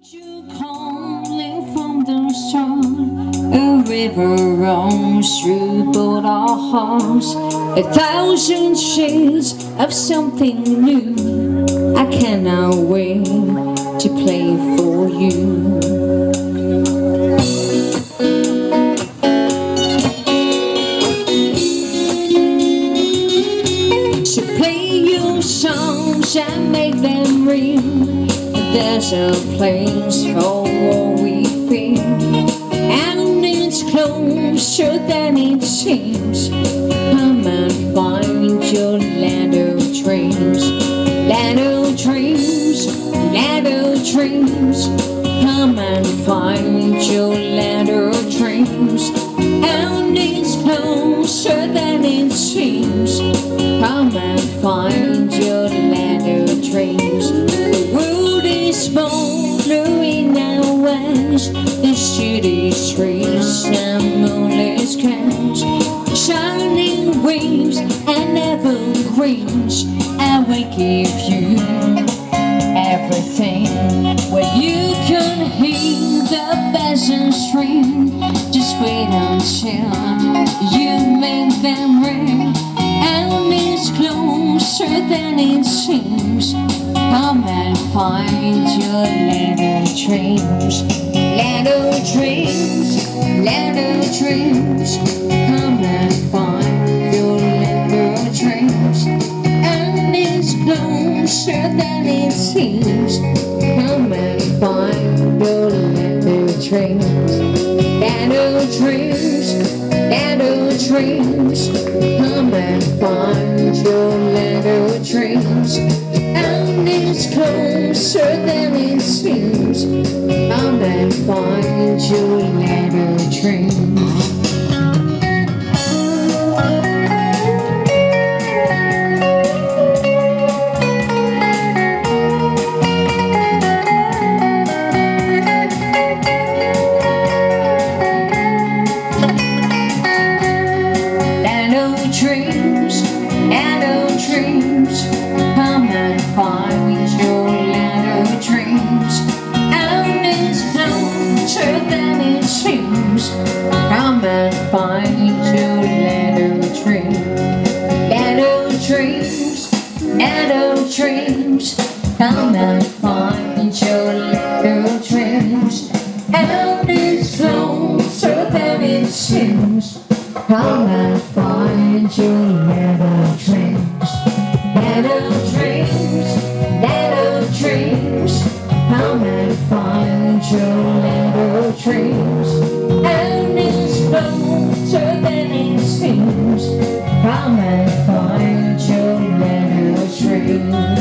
You calling from the sun, a river runs through both our hearts, 1,000 shades of something new. I cannot wait to play for you. So play your songs and make them ring. There's a place for what we feel, and it's closer than it seems. Come and find your land of dreams, land of dreams, land of dreams. Come and find your land of dreams, and it's closer than it seems. Come and find your land of dreams. The world is smoldering in our ways, the city streets and moonless skies, shining waves and evergreens. I will give you everything. When you can hear the buzzing string, just wait until you make them ring, and it's closer than it seems. Come and find your land of dreams, land of dreams, land of dreams. Come and find your land of dreams, and it's closer than it seems. Come and find your land of dreams, land of dreams, land of dreams. Come and find your land of dreams, and it's closer than it seems. Come and find your land of dreams. Land of dreams, land of dreams. Come and find your land of dreams, and it's closer than it seems. Come and find your land of dreams, land of dreams, land of dreams. Come and find your land of dreams, and it's closer than it seems. Come and find your land of dreams, land of dreams, land of dreams. Come and find your land of dreams, and it's closer than it seems. Come and find your land of dreams.